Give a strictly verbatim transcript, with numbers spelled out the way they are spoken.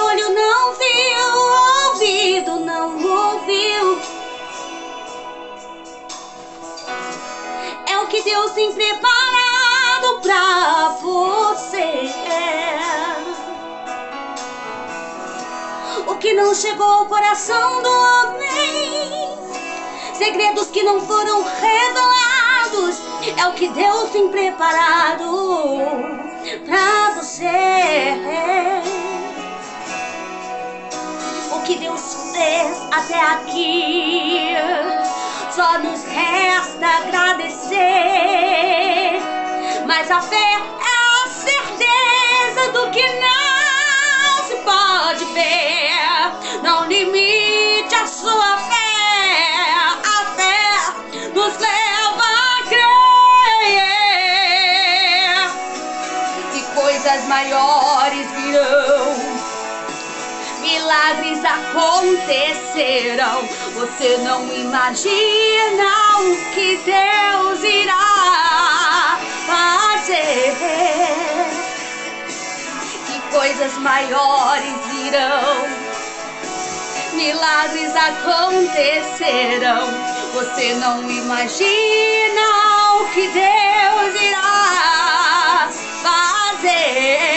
olho não viu, o ouvido não ouviu. É o que Deus tem preparado pra você. O que não chegou ao coração do homem, segredos que não foram revelados, é o que Deus tem preparado pra você. O que Deus fez até aqui, só nos resta agradecer. Mas a fé é a certeza do que não se pode ver. Não limite a sua fé, a fé nos leva a crer que coisas maiores virão, milagres acontecerão. Você não imagina o que Deus irá fazer. Que coisas maiores virão, milagres acontecerão. Você não imagina o que Deus irá fazer.